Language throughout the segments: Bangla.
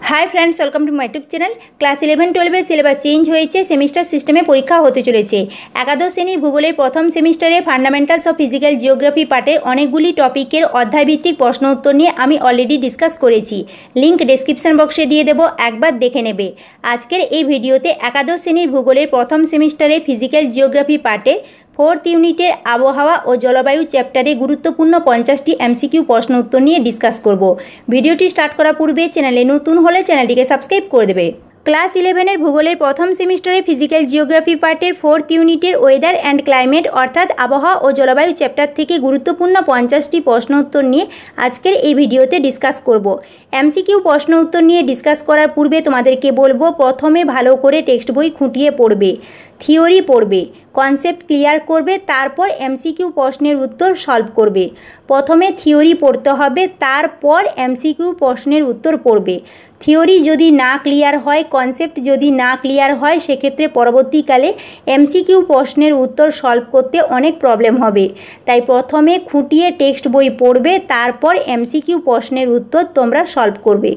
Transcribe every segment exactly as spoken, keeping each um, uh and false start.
High friends welcome to my YouTube channel class eleven twelve syllabus change हो सेमिस्टार सिस्टेमे परीक्षा होते चले एकादश श्रेणी भूगोलेर प्रथम सेमिस्टारे फांडामेंटाल्स अफ फिजिकल जिओग्राफी पार्टेर अनेकगुली टपिकेर अध्यायभित्तिक प्रश्न उत्तर निये आमी अलरेडी डिसकास करेछि। लिंक डेस्क्रिप्शन बक्से दिए देव, एकबार देखे नेबे। आजकेर एई भिडियोते एकादश श्रेणीर भूगोलेर प्रथम सेमिस्टारे फिजिकल जिओग्राफी पार्टेर फोर्थ यूनिटेर आबहावा और जलवायु चैप्टारे गुरुत्वपूर्ण पचासटी एमसीकिউ प्रश्न उत्तर निये डिसकास करब। भिडियोटी स्टार्ट करार पूर्वे चैनेले नतून होले चैनलटिके सबस्क्राइब कर देबे। क्लास इलेवन भूगोलेर प्रथम सेमिस्टारे फिजिकल जिओग्राफी पार्टेर फोर्थ यूनिटेर वेदार एंड क्लाइमेट अर्थात आबहावा और जलवायु चैप्टार थेके गुरुत्वपूर्ण पचासटी प्रश्न उत्तर निये आजकेर एई भिडियोते डिसकास करब। एमसीकिউ प्रश्न उत्तर निये डिसकास करार पूर्वे तोमादेरके बोलबो प्रथमे भालो करे टेक्सट बई खुंटिये पढ़बे, थियोरी पढ़बे, कन्सेप्ट क्लियर करबे, तारपर एमसीकिউ प्रश्नेर उत्तर सल्व करबे। प्रथमे थियोरी पढ़ते हबे, तारपर एमसीकिউ प्रश्नेर उत्तर पढ़बे। थियोरी जदि ना क्लियर हय, कन्सेप्ट जदि ना क्लियर हय, सेक्षेत्रे परवर्तीकाले एमसीकिউ प्रश्नेर उत्तर सल्व करते अनेक प्रॉब्लेम हबे। ताई प्रथमे खुंटिये टेक्सट बई पढ़बे, तारपर एमसीकिউ प्रश्नेर उत्तर तोमरा सल्व करबे।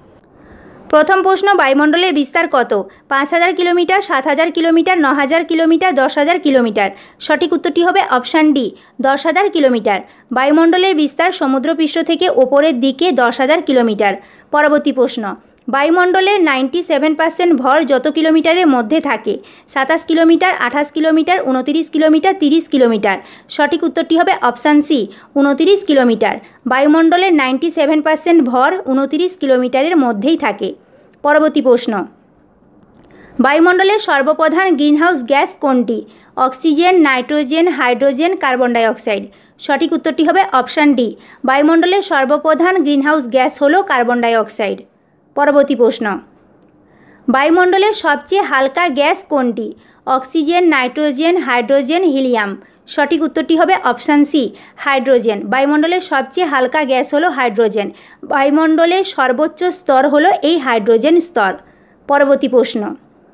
प्रथम प्रश्न, वायुमंडलेर विस्तार कत? पाँच हज़ार किलोमीटर, सात हज़ार किलोमीटर, नौ हज़ार किलोमीटर, दस हज़ार किलोमीटर। सठिक उत्तरटी होबे ऑप्शन डी दस हज़ार किलोमीटर। वायुमंडलेर विस्तार समुद्रपृष्ठ थेके ओपरेर दिके दस हज़ार किलोमीटर। परवर्ती प्रश्न, वायुमंडलेर नाइनटी सेवन पार्सेंट भर जत किलोमीटारेर मध्य थाके? सत्ताईस किलोमीटर, आठाश किलोमीटर, उनत्रिश किलोमीटर, त्रिश किलोमीटर। सठिक उत्तरटी होबे ऑप्शन सी उनत्रिश किलोमीटर। वायुमंडलेर नाइनटी सेवन पार्सेंट भर उनत्रिश किलोमीटारेर मध्येई थाके। परवर्ती प्रश्न, वायुमंडलेर सर्वप्रधान ग्रीनहाउस ग्यास कोनटी? Oxygen, nitrogen, hydrogen, carbon dioxide. सठिक उत्तरटी होबे ऑप्शन डी वायुमंडलेर सर्वप्रधान ग्रीनहाउस ग्यास हलो कार्बन डाइअक्साइड। परवर्ती प्रश्न, वायुमंडलेर सबचेये हालका ग्यास कोनटी? Oxygen, nitrogen, hydrogen, helium. सठिक उत्तरटी होबे ऑप्शन सी हाइड्रोजेन। वायुमंडलेर सबचेये हालका ग्यास हलो हाइड्रोजेन। वायुमंडलेर सर्वोच्च स्तर हलो एई हाइड्रोजेन स्तर। परवर्ती प्रश्न,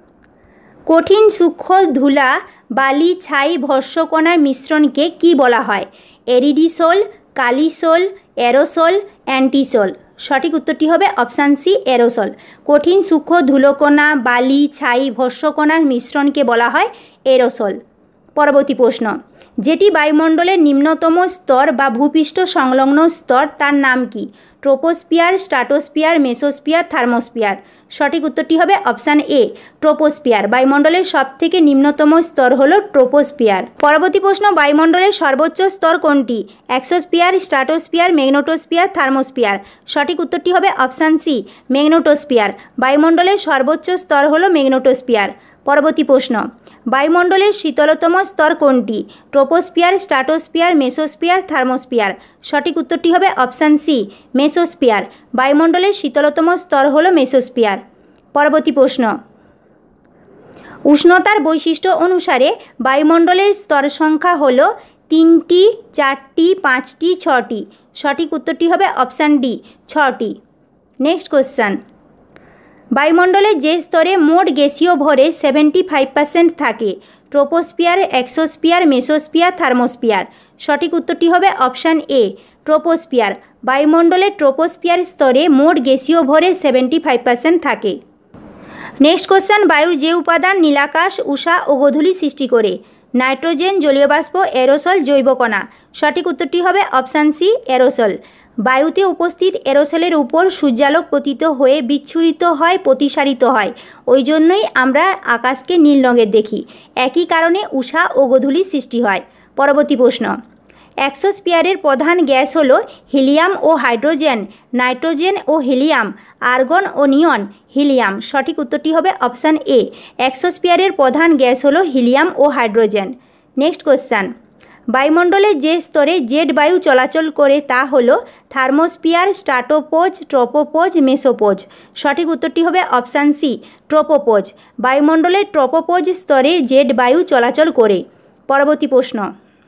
कठिन सूक्ष्म धूला बाली छाई भस्मकणार मिश्रणके कि बला हय? Aridisol, calisol, aerosol, entisol. सठिक उत्तरटी होबे ऑप्शन सी एरोसोल। कठिन सूक्ष्म धूलकणा बाली छाई भस्मकणार मिश्रणके बला हय एरोसोल। परवर्ती प्रश्न, जेटी वायुमंडलेर निम्नतम स्तर बा भूपृष्ठ संलग्न स्तर तार नाम कि? Troposphere, stratosphere, mesosphere, thermosphere. सठिक उत्तरटी होबे ऑप्शन ए ट्रोपोस्फियर। वायुमंडलेर सबथेके निम्नतम स्तर हलो ट्रोपोस्फियर। परवर्ती प्रश्न, वायुमंडलेर सर्वोच्च स्तर कोनटी? Exosphere, stratosphere, magnetosphere, thermosphere. सठिक उत्तरटी होबे ऑप्शन सी मैग्नेटोस्फियर। वायुमंडलेर सर्वोच्च स्तर हलो मैग्नेटोस्फियर। परवर्ती प्रश्न, वायुमंडलेर शीतलतम स्तर कोनटी? Troposphere, stratosphere, mesosphere, thermosphere. सठिक उत्तरटी होबे ऑप्शन सी मेसोस्फियर। वायुमंडलेर शीतलतम स्तर हलो मेसोस्फियर। परवर्ती प्रश्न, उष्णतार वैशिष्ट्य अनुसारे वायुमंडलेर स्तर संख्या हलो तीनटी, चारटी, पाँचटी, छटी। सठिक उत्तरटी होबे ऑप्शन डी छटी। नेक्स्ट क्वेश्चन, वायुमंडले जे स्तरे मोट गैसीय भरे सेवेंटी फाइव पार्सेंट थाके? Troposphere, exosphere, mesosphere, thermosphere. सठिक उत्तरटी होबे ऑप्शन ए ट्रोपोस्फियर। वायुमंडले ट्रोपोस्फियर स्तरे मोट गैसीय भरे सेवेंटी फाइव पार्सेंट थाके। नेक्स्ट क्वेश्चन, वायुर जे उपादान नीलाकाश उषा ओ गोधूली सृष्टि करे? नाइट्रोजेन, जलीय बाष्प, एरोसोल, जैवकणा। सठिक उत्तरटी होबे ऑप्शन सी एरोसोल। वायुते उपस्थित एरोसोलेर ऊपर सूर्यालोक पतित हये बिच्छुरित हय, प्रतिसारित हय, ओई जोन्नोई आमरा आकाशके नील रंगेर देखी। एकई कारणे उषा ओ गोधूली सृष्टि हय। परवर्ती प्रश्न, एक्सोस्फियारेर प्रधान ग्यास हलो हिलियम ओ हाइड्रोजेन, नाइट्रोजेन ओ हिलियम, आर्गन ओ नियन, हिलियम। सठिक उत्तरटी होबे ऑप्शन ए एक्सोस्फियारेर प्रधान ग्यास हलो हिलियम ओ हाइड्रोजेन। नेक्स्ट क्वेश्चन, वायुमंडले जे स्तरे जेड वायु चलाचल करे ता हलो थार्मोस्फियर, स्ट्राटोपोज, ट्रोपोपोज, मेसोपोज। सठिक उत्तरटी होबे ऑप्शन सी ट्रोपोपोज। वायुमंडले ट्रोपोपोज स्तरे जेड वायु चलाचल करे। परवर्ती प्रश्न,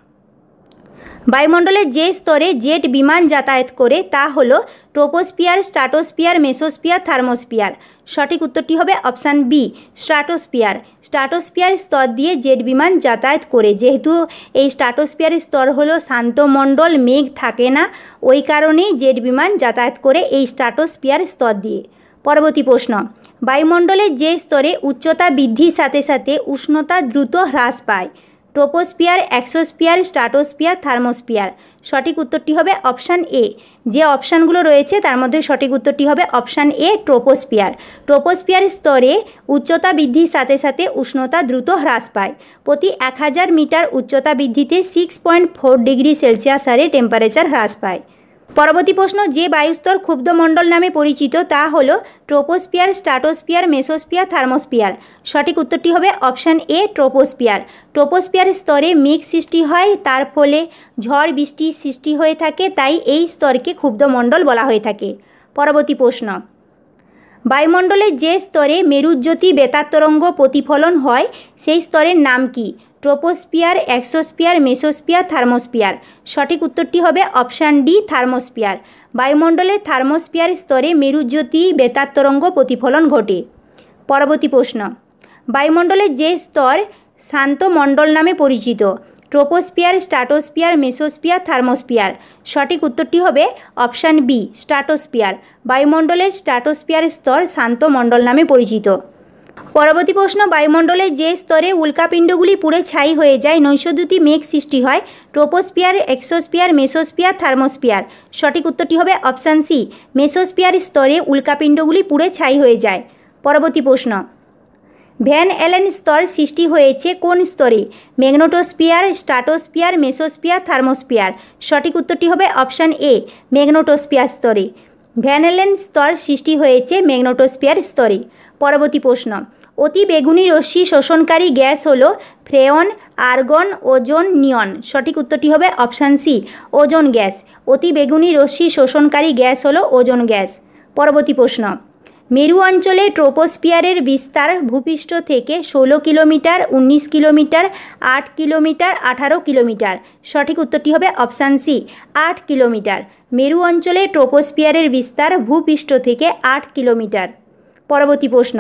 वायुमंडले जे स्तरे जेट विमान यातायात करे ता हलो ट्रोपोस्फियर, स्ट्राटोस्फियर, मेसोस्फियर, थार्मोस्फियर। सठिक उत्तरटी होबे ऑप्शन बी स्ट्राटोस्फियर। स्ट्राटोस्फियर स्तर दिए जेट विमान यातायात करे, जेहेतु এই স্ট্রাটোস্ফিয়ার স্তর হলো শান্তমণ্ডল, মেঘ থাকে না, ওই কারণেই জেট বিমান যাতায়াত করে এই স্ট্রাটোস্ফিয়ার স্তর দিয়ে। পরবর্তী প্রশ্ন, বায়ুমণ্ডলের যে স্তরে উচ্চতা বৃদ্ধির সাথে সাথে উষ্ণতা দ্রুত হ্রাস পায়? Troposphere, exosphere, stratosphere, thermosphere. সঠিক উত্তরটি হবে অপশান এ। যে অপশানগুলো রয়েছে তার মধ্যে সঠিক উত্তরটি হবে অপশান এ, ট্রোপোস্ফিয়ার। ট্রোপোস্ফিয়ার স্তরে উচ্চতা বৃদ্ধির সাথে সাথে উষ্ণতা দ্রুত হ্রাস পায়। প্রতি এক হাজার মিটার উচ্চতা বৃদ্ধিতে six point four degree Celsius হারে টেম্পারেচার হ্রাস পায়। পরবর্তী প্রশ্ন, যে বায়ুস্তর ক্ষুব্ধমণ্ডল নামে পরিচিত তা হল ট্রোপোস্ফিয়ার, স্ট্রাটোস্ফিয়ার, মেসোস্ফিয়ার, থার্মোস্ফিয়ার। সঠিক উত্তরটি হবে অপশান এ, ট্রোপোস্ফিয়ার। ট্রোপোস্ফিয়ার স্তরে মেঘ সৃষ্টি হয়, তার ফলে ঝড় বৃষ্টির সৃষ্টি হয়ে থাকে, তাই এই স্তরকে ক্ষুব্ধমণ্ডল বলা হয়ে থাকে। পরবর্তী প্রশ্ন, বায়ুমণ্ডলের যে স্তরে মেরুজ্যোতি বেতার তরঙ্গ প্রতিফলন হয় সেই স্তরের নাম কি? Troposphere, exosphere, mesosphere, thermosphere. সঠিক উত্তরটি হবে অপশান ডি, থার্মোস্ফিয়ার। বায়ুমণ্ডলের থার্মোস্ফিয়ার স্তরে মেরুজ্যোতি বেতার তরঙ্গ প্রতিফলন ঘটে। পরবর্তী প্রশ্ন, বায়ুমণ্ডলের যে স্তর শান্ত মণ্ডল নামে পরিচিত? Troposphere, stratosphere, mesosphere, thermosphere. সঠিক উত্তরটি হবে অপশান বি, স্ট্রাটোস্ফিয়ার। বায়ুমণ্ডলের স্ট্রাটোস্ফিয়ার স্তর শান্ত মণ্ডল নামে পরিচিত। পরবর্তী প্রশ্ন, বায়ুমণ্ডলের যে স্তরে উল্কাপিণ্ডগুলি পুড়ে ছাই হয়ে যায় নৈশদ্যুতি মেঘ সৃষ্টি হয়? Troposphere, exosphere, mesosphere, thermosphere. সঠিক উত্তরটি হবে অপশান সি, মেসোস্ফিয়ার স্তরে উল্কাপিণ্ডগুলি পুড়ে ছাই হয়ে যায়। পরবর্তী প্রশ্ন, ভ্যান অ্যালেন স্তর সৃষ্টি হয়েছে কোন স্তরে? Magnetosphere, stratosphere, mesosphere, thermosphere. সঠিক উত্তরটি হবে অপশান এ, ম্যাগনেটোস্ফিয়ার স্তরে। ভ্যান অ্যালেন স্তর সৃষ্টি হয়েছে ম্যাগনেটোস্ফিয়ার স্তরে। পরবর্তী প্রশ্ন, অতি বেগুনি রশ্মি শোষণকারী গ্যাস হল ফ্রেয়ন, আর্গন, ওজোন, নিয়ন। সঠিক উত্তরটি হবে অপশান সি, ওজোন গ্যাস। অতি বেগুনি রশ্মি শোষণকারী গ্যাস হল ওজোন গ্যাস। পরবর্তী প্রশ্ন, মেরু অঞ্চলে ট্রোপোস্ফিয়ারের বিস্তার ভূপৃষ্ঠ থেকে ষোলো কিলোমিটার, উনিশ কিলোমিটার, আট কিলোমিটার, আঠারো কিলোমিটার। সঠিক উত্তরটি হবে অপশান সি, আট কিলোমিটার। মেরু অঞ্চলে ট্রোপোস্ফিয়ারের বিস্তার ভূপৃষ্ঠ থেকে আট কিলোমিটার। পরবর্তী প্রশ্ন,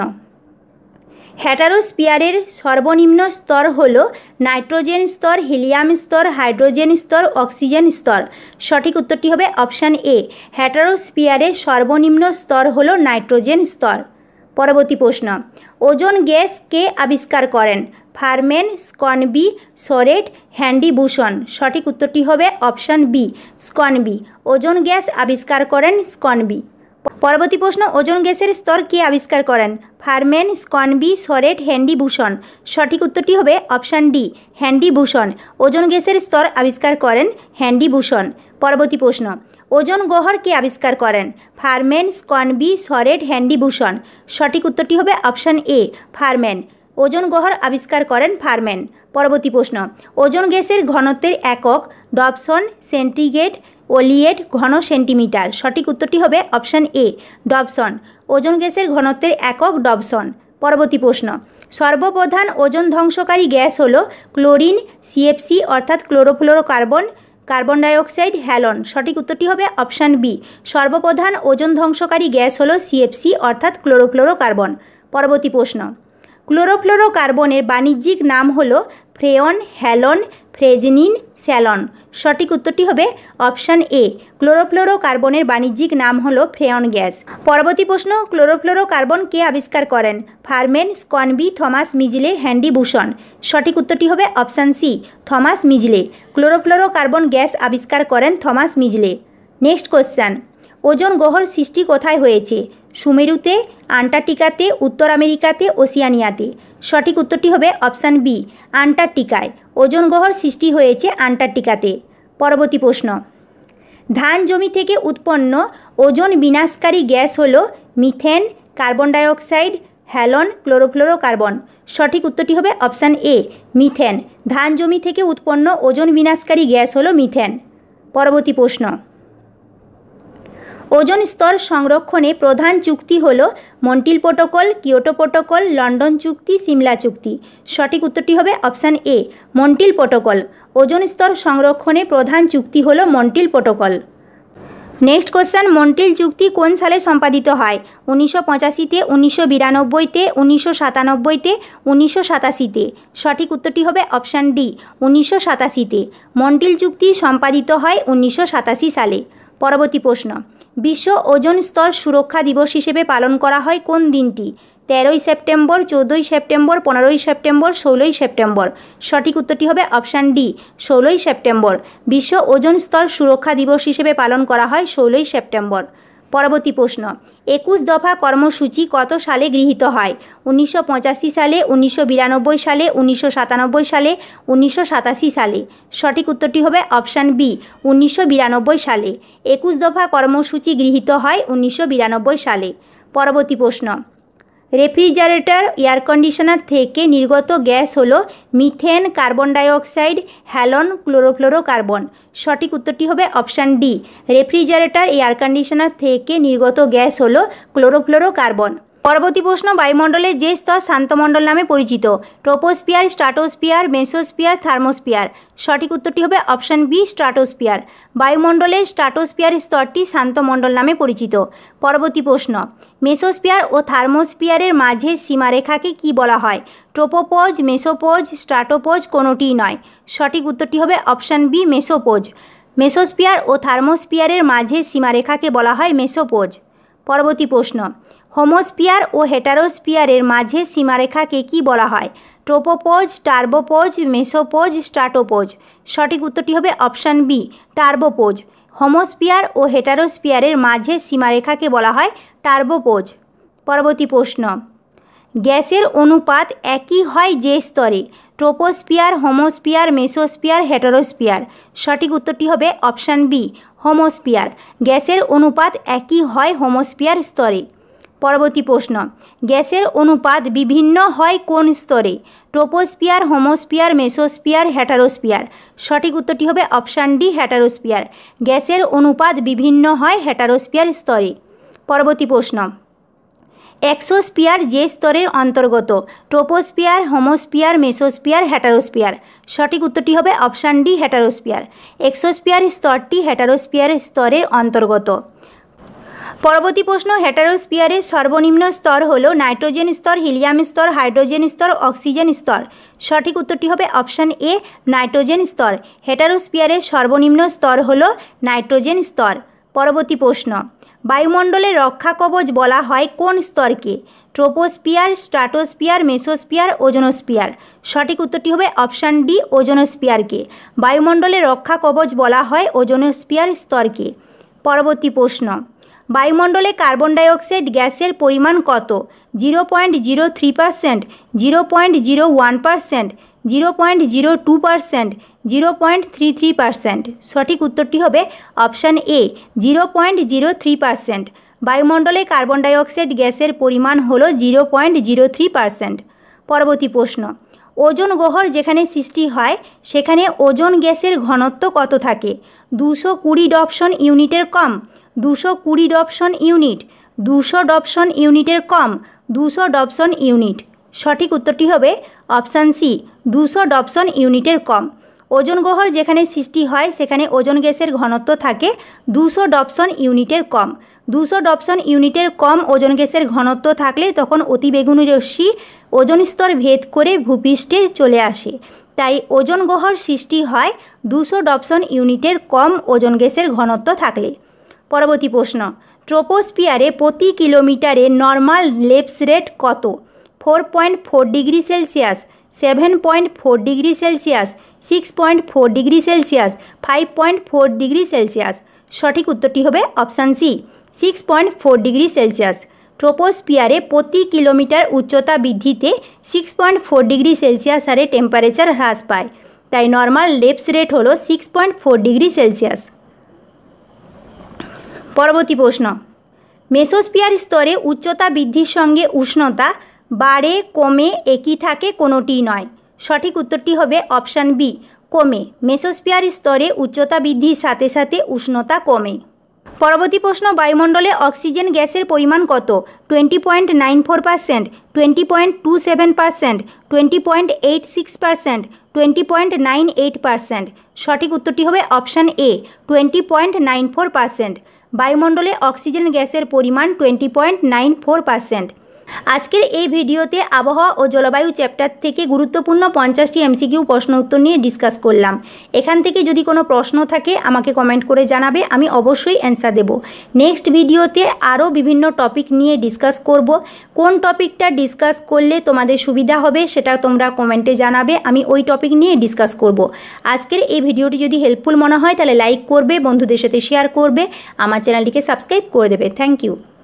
হেটারোস্ফিয়ারের সর্বনিম্ন স্তর হল নাইট্রোজেন স্তর, হিলিয়াম স্তর, হাইড্রোজেন স্তর, অক্সিজেন স্তর। সঠিক উত্তরটি হবে অপশান এ, হেটারোস্ফিয়ারের সর্বনিম্ন স্তর হল নাইট্রোজেন স্তর। পরবর্তী প্রশ্ন, ওজোন গ্যাস কে আবিষ্কার করেন? Farman, Schonbein, Soret, Henri Buisson. সঠিক উত্তরটি হবে option B, Schonbein. Ozone gas আবিষ্কার করেন স্কনবি। পরবর্তী প্রশ্ন, ওজোন গ্যাসের স্তর কে আবিষ্কার করেন? Farman, Schonbein, Soret, Henri Buisson. সঠিক উত্তরটি হবে option D, Henri Buisson. Ozone গ্যাসের স্তর আবিষ্কার করেন হ্যান্ডি বুসন। পরবর্তী প্রশ্ন, ওজোন গহ্বর কে আবিষ্কার করেন? Farman, Schonbein, Soret, Henri Buisson. সঠিক উত্তরটি হবে অপশান এ, ফারম্যান। ওজোন গহ্বর আবিষ্কার করেন ফারম্যান। পরবর্তী প্রশ্ন, ওজোন গ্যাসের ঘনত্বের একক? ডবসন, সেন্টিগ্রেড, ওলিয়েট, ঘন সেন্টিমিটার। সঠিক উত্তরটি হবে অপশান এ, ডবসন। ওজোন গ্যাসের ঘনত্বের একক ডবসন। পরবর্তী প্রশ্ন, সর্বপ্রধান ওজোন ধ্বংসকারী গ্যাস হল ক্লোরিন, সিএফসি অর্থাৎ ক্লোরোফ্লোরোকার্বন, কার্বন ডাইঅক্সাইড, হ্যালন। সঠিক উত্তরটি হবে অপশান বি, সর্বপ্রধান ওজোন ধ্বংসকারী গ্যাস হল সিএফসি অর্থাৎ ক্লোরোফ্লোরোকার্বন। পরবর্তী প্রশ্ন, ক্লোরোফ্লোরোকার্বনের বাণিজ্যিক নাম হল ফ্রেয়ন, হ্যালন, ফ্রেজনিন, স্যালন। সঠিক উত্তরটি হবে অপশান এ, ক্লোরোফ্লোরোকার্বনের বাণিজ্যিক নাম হল ফ্রেয়ন গ্যাস। পরবর্তী প্রশ্ন, ক্লোরোফ্লোরোকার্বন কে আবিষ্কার করেন? Farman, Schonbein, Thomas Midgley, Henri Buisson. সঠিক উত্তরটি হবে option C, Thomas Midgley. Chlorofluorocarbon gas আবিষ্কার করেন Thomas Midgley. Next question, ozone গহ্বর সৃষ্টি কোথায় হয়েছে? সুমেরুতে, আন্টার্কটিকাতে, উত্তর আমেরিকাতে, ওসিয়ানিয়াতে। সঠিক উত্তরটি হবে অপশান বি, আন্টার্কটিকায়। ওজোন গহ্বর সৃষ্টি হয়েছে আন্টার্কটিকাতে। পরবর্তী প্রশ্ন, ধান জমি থেকে উৎপন্ন ওজোন বিনাশকারী গ্যাস হল methane, carbon dioxide, halon, chlorofluorocarbon. সঠিক উত্তরটি হবে অপশান এ, মিথেন। ধান জমি থেকে উৎপন্ন ওজোন বিনাশকারী গ্যাস হল মিথেন। পরবর্তী প্রশ্ন, ওজোন স্তর সংরক্ষণে প্রধান চুক্তি হল Montreal protocol, Kyoto protocol, London চুক্তি, সিমলা চুক্তি। সঠিক উত্তরটি হবে option A, Montreal protocol. Ozone স্তর সংরক্ষণে প্রধান চুক্তি হল Montreal protocol. Next question, Montreal চুক্তি কোন সালে সম্পাদিত হয়? উনিশশো পঁচাশিতে, উনিশশো বিরানব্বইতে, উনিশশো সাতানব্বইতে, উনিশশো সাতাশিতে। সঠিক উত্তরটি হবে অপশান ডি, উনিশশো সাতাশিতে। মন্ট্রিল চুক্তি সম্পাদিত হয় উনিশশো সাতাশি সালে। পরবর্তী প্রশ্ন, বিশ্ব ওজোন স্তর সুরক্ষা দিবস হিসেবে পালন করা হয় কোন দিনটি? তেরোই সেপ্টেম্বর, চৌদ্দই সেপ্টেম্বর, পনেরোই সেপ্টেম্বর, ষোলোই সেপ্টেম্বর। সঠিক উত্তরটি হবে অপশান ডি, ষোলোই সেপ্টেম্বর। বিশ্ব ওজোন স্তর সুরক্ষা দিবস হিসেবে পালন করা হয় ষোলোই সেপ্টেম্বর। পরবর্তী প্রশ্ন, একুশ দফা কর্মসূচি কত সালে গৃহীত হয়? উনিশশো পঁচাশি সালে, উনিশশো বিরানব্বই সালে, উনিশশো সাতানব্বই সালে, উনিশশো সাতাশি সালে। সঠিক উত্তরটি হবে অপশান বি, উনিশশো বিরানব্বই সালে। একুশ দফা কর্মসূচি গৃহীত হয় উনিশশো বিরানব্বই সালে। পরবর্তী প্রশ্ন, রেফ্রিজারেটর এয়ার কন্ডিশনার থেকে নির্গত গ্যাস হলো methane, carbon dioxide, halon, chlorofluorocarbon. সঠিক উত্তরটি হবে option D, refrigerator air conditioner থেকে নির্গত গ্যাস হলো ক্লোরোফ্লোরোকার্বন। পরবর্তী প্রশ্ন, বায়ুমণ্ডলের যে স্তর শান্তমণ্ডল নামে পরিচিত? Troposphere, stratosphere, mesosphere, thermosphere. সঠিক উত্তরটি হবে অপশান বি, স্ট্রাটোস্ফিয়ার। বায়ুমণ্ডলের স্ট্রাটোস্ফিয়ার স্তরটি শান্তমণ্ডল নামে পরিচিত। পরবর্তী প্রশ্ন, মেসোস্ফিয়ার ও থার্মোস্ফিয়ারের মাঝে সীমারেখাকে কি বলা হয়? ট্রোপোপজ, মেসোপজ, স্ট্রাটোপজ, কোনোটিই নয়। সঠিক উত্তরটি হবে অপশান বি, মেসোপোজ। মেসোস্ফিয়ার ও থার্মোস্ফিয়ারের মাঝে সীমারেখাকে বলা হয় মেসোপোজ। পরবর্তী প্রশ্ন, হোমোস্ফিয়ার ও হেটারোস্ফিয়ারের মাঝে সীমারেখাকে কি বলা হয়? Tropopause, turbopause, mesopause, stratopause. সঠিক উত্তরটি হবে অপশান বি, টার্বোপোজ। হোমোস্ফিয়ার ও হেটারোস্ফিয়ারের মাঝে সীমারেখাকে বলা হয় টার্বোপোজ। পরবর্তী প্রশ্ন, গ্যাসের অনুপাত একই হয় যে স্তরে? Troposphere, homosphere, mesosphere, heterosphere. সঠিক উত্তরটি হবে অপশান বি, হোমোস্ফিয়ার। গ্যাসের অনুপাত একই হয় হোমোস্ফিয়ার স্তরে। পরবর্তী প্রশ্ন, গ্যাসের অনুপাত বিভিন্ন হয় কোন স্তরে? Troposphere, homosphere, mesosphere, heterosphere. সঠিক উত্তরটি হবে অপশান ডি, হেটারোস্ফিয়ার। গ্যাসের অনুপাত বিভিন্ন হয় হেটারোস্ফিয়ার স্তরে। পরবর্তী প্রশ্ন, এক্সোস্ফিয়ার যে স্তরের অন্তর্গত? Troposphere, homosphere, mesosphere, heterosphere. সঠিক উত্তরটি হবে অপশান ডি, হেটারোস্ফিয়ার। এক্সোস্ফিয়ার স্তরটি হেটারোস্ফিয়ার স্তরের অন্তর্গত। পরবর্তী প্রশ্ন, হেটারোস্ফিয়ারের সর্বনিম্ন স্তর হল নাইট্রোজেন স্তর, হিলিয়াম স্তর, হাইড্রোজেন স্তর, অক্সিজেন স্তর। সঠিক উত্তরটি হবে অপশান এ, নাইট্রোজেন স্তর। হেটারোস্ফিয়ারের সর্বনিম্ন স্তর হল নাইট্রোজেন স্তর। পরবর্তী প্রশ্ন, বায়ুমণ্ডলের রক্ষা কবচ বলা হয় কোন স্তরকে? Troposphere, stratosphere, mesosphere, ozonosphere. সঠিক উত্তরটি হবে অপশান ডি, ওজোনোস্ফিয়ারকে। বায়ুমণ্ডলের রক্ষা কবচ বলা হয় ওজোনোস্ফিয়ার স্তরকে। পরবর্তী প্রশ্ন, বায়ুমণ্ডলে কার্বন ডাইঅক্সাইড গ্যাসের পরিমাণ কত? Zero point zero three percent, zero point zero one percent, zero point zero two percent, zero point three three percent. সঠিক উত্তরটি হবে option A, zero point zero three percent. বায়ুমণ্ডলে কার্বন ডাইঅক্সাইড গ্যাসের পরিমাণ হল zero point zero three percent. পরবর্তী প্রশ্ন, ওজোন গহ্বর যেখানে সৃষ্টি হয় সেখানে ওজোন গ্যাসের ঘনত্ব কত থাকে? দুশো কুড়ি ডপসন ইউনিটের কম, দুশো কুড়ি ডপসন ইউনিট, দুশো ডপসন ইউনিটের কম, দুশো ডপসন ইউনিট। সঠিক উত্তরটি হবে অপশান সি, দুশো ডপসন ইউনিটের কম। ওজোন গহ্বর যেখানে সৃষ্টি হয় সেখানে ওজোন গ্যাসের ঘনত্ব থাকে দুশো ডপসন ইউনিটের কম। দুশো ডপসন ইউনিটের কম ওজোন গ্যাসের ঘনত্ব থাকলে তখন অতিবেগুনি রশ্মি ওজোন স্তর ভেদ করে ভূপৃষ্ঠে চলে আসে। তাই ওজোন গহ্বর সৃষ্টি হয় দুশো ডপসন ইউনিটের কম ওজোন গ্যাসের ঘনত্ব থাকলে। পরবর্তী প্রশ্ন, ট্রোপোস্ফিয়ারে প্রতি কিলোমিটারে নর্মাল লেপস রেট কত? Four point four degree Celsius, seven point four degree Celsius, six point four degree Celsius, five point four degree Celsius. সঠিক উত্তরটি হবে option C, six point four degree Celsius. ট্রোপোস্ফিয়ারে প্রতি কিলোমিটার উচ্চতা বৃদ্ধিতে six point four degree Celsius হারে টেম্পারেচার হ্রাস পায়। তাই নর্মাল লেপস রেট হলো six point four degree Celsius. পরবর্তী প্রশ্ন, মেসোস্ফিয়ার স্তরে উচ্চতা বৃদ্ধির সঙ্গে উষ্ণতা বাড়ে, কমে, একই থাকে, কোনোটিই নয়। সঠিক উত্তরটি হবে অপশান বি, কমে। মেসোস্ফিয়ার স্তরে উচ্চতা বৃদ্ধির সাথে সাথে উষ্ণতা কমে। পরবর্তী প্রশ্ন, বায়ুমণ্ডলে অক্সিজেন গ্যাসের পরিমাণ কত? Twenty point nine four percent, twenty point two seven percent, twenty point eight six percent, twenty point nine eight percent. সঠিক উত্তরটি হবে option A, twenty point nine four percent. বায়ুমণ্ডলে অক্সিজেন গ্যাসের পরিমাণ twenty point nine four percent. আজকের এই ভিডিওতে আবহাওয়া ও জলবায়ু চ্যাপ্টার থেকে গুরুত্বপূর্ণ পঞ্চাশটি এমসিকিউ প্রশ্ন উত্তর নিয়ে ডিসকাস করলাম। এখান থেকে যদি কোনো প্রশ্ন থাকে আমাকে কমেন্ট করে জানাবে, আমি অবশ্যই অ্যান্সার দেব। নেক্সট ভিডিওতে আরও বিভিন্ন টপিক নিয়ে ডিসকাস করব। কোন টপিকটা ডিসকাস করলে তোমাদের সুবিধা হবে সেটা তোমরা কমেন্টে জানাবে, আমি ওই টপিক নিয়ে ডিসকাস করব। আজকের এই ভিডিওটি যদি হেল্পফুল মনে হয় তাহলে লাইক করবে, বন্ধুদের সাথে শেয়ার করবে, আমার চ্যানেলটিকে সাবস্ক্রাইব করে দেবে। Thank you.